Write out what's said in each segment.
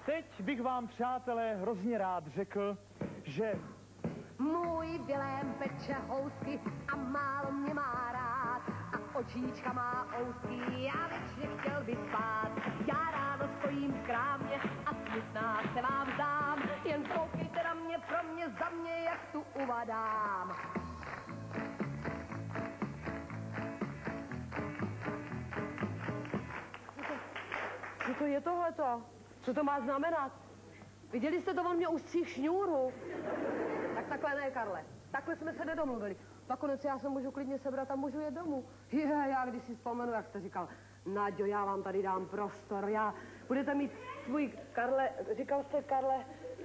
teď bych vám, přátelé, hrozně rád řekl, že... Můj Vilém peče housky a málo mě má rád. A očíčka má ousky, já věčně chtěl by spát. Já ráno stojím v krámě a smutná se vám dám. Jen koukejte na mě, pro mě, za mě, jak tu uvadám. Co to je tohleto? Co to má znamenat? Viděli jste to, on mě ustří šňůru. Tak takhle ne, Karle. Takhle jsme se nedomluvili. Nakonec já se můžu klidně sebrat a můžu jet domů. Já když si vzpomenu, jak jste říkal, Naďo, já vám tady dám prostor, budete mít svůj, Karle, říkal jste Karle,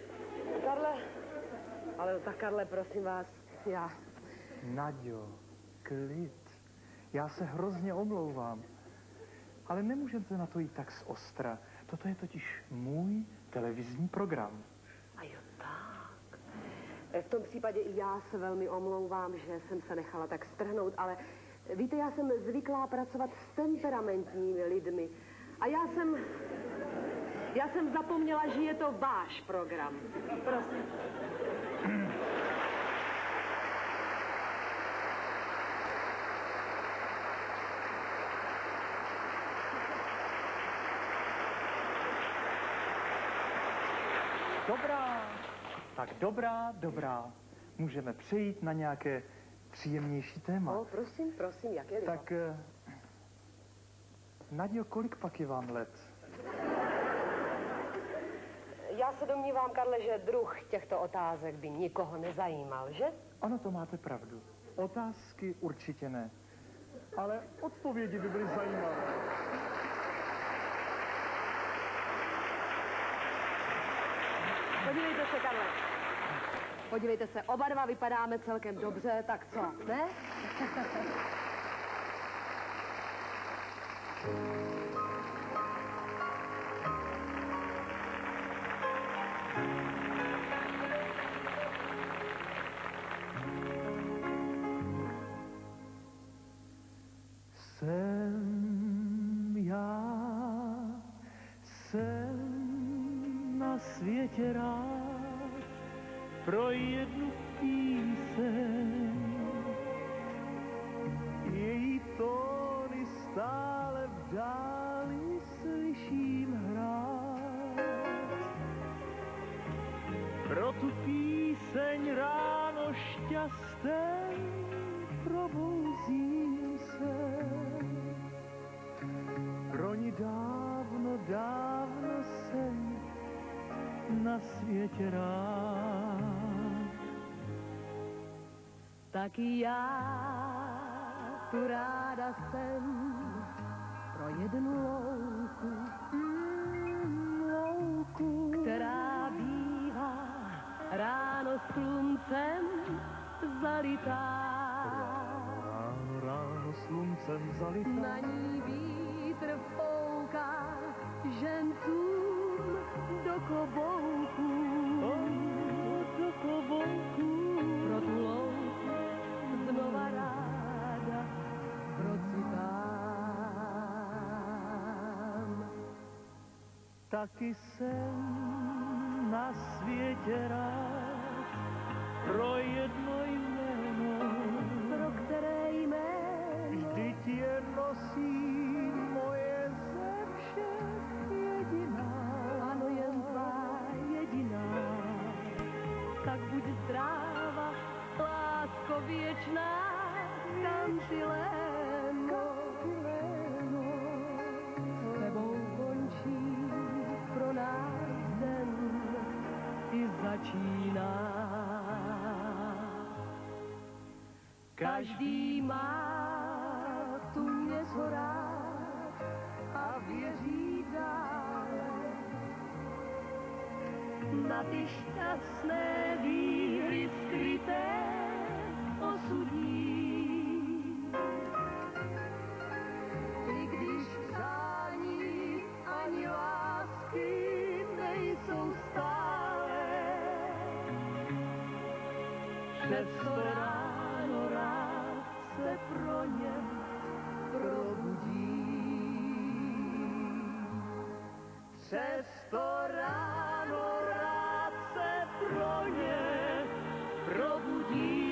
ale tak Karle, prosím vás, já. Naďo, klid. Já se hrozně omlouvám. Ale nemůžete na to jít tak zostra. Toto je totiž můj televizní program. A jo, tak. V tom případě i já se velmi omlouvám, že jsem se nechala tak strhnout, ale víte, já jsem zvyklá pracovat s temperamentními lidmi. A já jsem zapomněla, že je to váš program. Prosím. Dobrá, tak dobrá. Můžeme přejít na nějaké příjemnější téma. Prosím, jaké liho? Tak, Naďo, kolik pak je vám let? Já se domnívám, Karle, že druh těchto otázek by nikoho nezajímal, že? Ano, to máte pravdu. Otázky určitě ne. Ale odpovědi by byly zajímavé. Podívejte se, Karle. Podívejte se, oba dva vypadáme celkem dobře, tak co, ne? Jsem na světě rád pro jednu píseň. Její tóny stále v dáli slyším hrát. Pro tu píseň ráno šťastem probouzím se. Pro ní dávno jsem na světě rád. Taky já tu ráda jsem pro jednu louku, která bývá ráno sluncem zalitá. Ráno sluncem zalitá. Na ní vítr fouká žencům do klobouku. Do klobouku. Pro tu louku znova ráda procitám. Taky jsem na světě rád pro jedno jméno. Pro které jméno? Vždyť je nosí moje ze všech jediná. Ano, jen tvá jediná. Tak buď zdráva, lásko věčná, Kantiléno. S tebou končí pro nás den i začíná. Každý má tu něco rád a věří dále na ty šťastné výhry skryté osudí. I když přání ani lásky nejsou stále, přesto ráno rád se pro ně probudí. Přesto rád jí